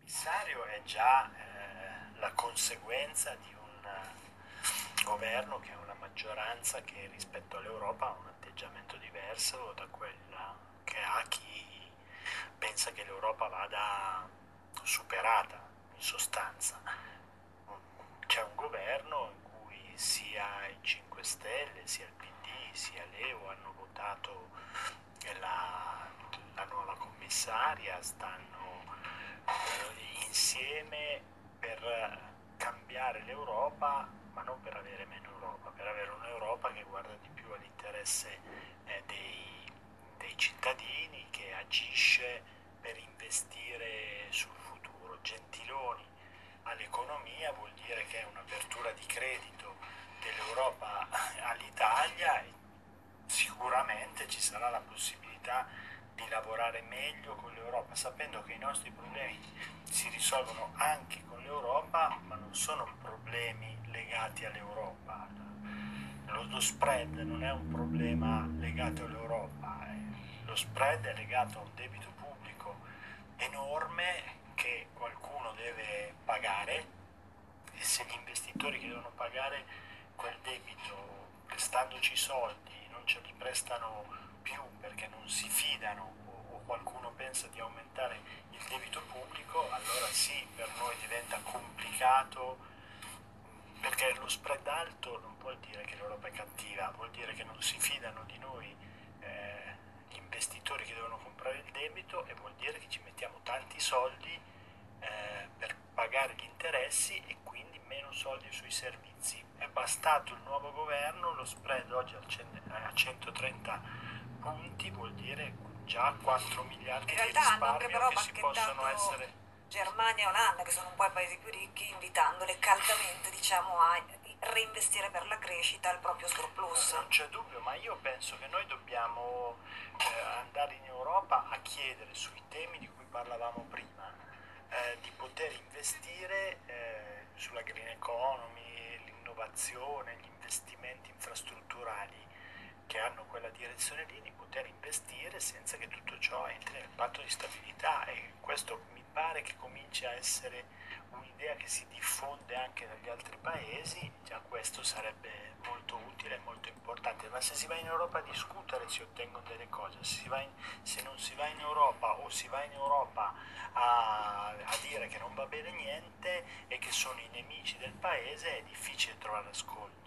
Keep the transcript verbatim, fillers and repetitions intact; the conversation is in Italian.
commissario è già eh, la conseguenza di un eh, governo che ha una maggioranza che rispetto all'Europa ha un atteggiamento diverso da quella che ha chi pensa che l'Europa vada superata in sostanza. C'è un governo in cui sia i cinque Stelle, sia il P D, sia l'E U hanno votato la, la nuova commissaria, stanno eh, insieme per cambiare l'Europa, ma non per avere meno Europa, per avere un'Europa che guarda di più all'interesse eh, dei, dei cittadini, che agisce per investire sul futuro. Gentiloni all'economia vuol dire che è un'apertura di credito dell'Europa all'Italia e sicuramente ci sarà la possibilità di lavorare meglio con l'Europa, sapendo che i nostri problemi si risolvono anche con l'Europa, ma non sono problemi legati all'Europa. Lo, lo spread non è un problema legato all'Europa, eh. Lo spread è legato a un debito pubblico enorme che qualcuno deve pagare, e se gli investitori che devono pagare quel debito prestandoci soldi non ce li prestano più perché non si fidano o qualcuno pensa di aumentare il debito pubblico, allora sì, per noi diventa complicato, perché lo spread alto non vuol dire che l'Europa è cattiva, vuol dire che non si fidano di noi eh, gli investitori che devono comprare il debito, e vuol dire che ci mettiamo tanti soldi eh, per pagare gli interessi e quindi meno soldi sui servizi. È bastato il nuovo governo, lo spread oggi a centotrenta punti, vuol dire già quattro miliardi In di realtà hanno anche risparmio però che si possono bacchettato essere... Germania e Olanda, che sono un po' i paesi più ricchi, invitandole caldamente, diciamo, a reinvestire per la crescita il proprio surplus. Non c'è dubbio, ma io penso che noi dobbiamo eh, andare in Europa a chiedere sui temi di cui parlavamo prima, eh, di poter investire eh, sulla green economy, l'innovazione, gli investimenti infrastrutturali che hanno quella direzione lì, di poter investire senza che tutto ciò entri nel patto di stabilità, e questo mi pare che cominci a essere un'idea che si diffonde anche dagli altri paesi. Già questo sarebbe molto utile e molto importante, ma se si va in Europa a discutere si ottengono delle cose, se, si va in, se non si va in Europa o si va in Europa a, a dire che non va bene niente e che sono i nemici del paese, è difficile trovare ascolto.